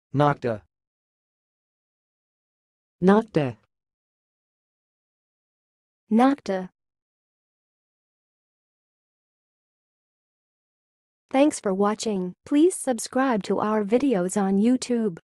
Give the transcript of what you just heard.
NOKTA. NOKTA. NOKTA. Thanks for watching. Please subscribe to our videos on YouTube.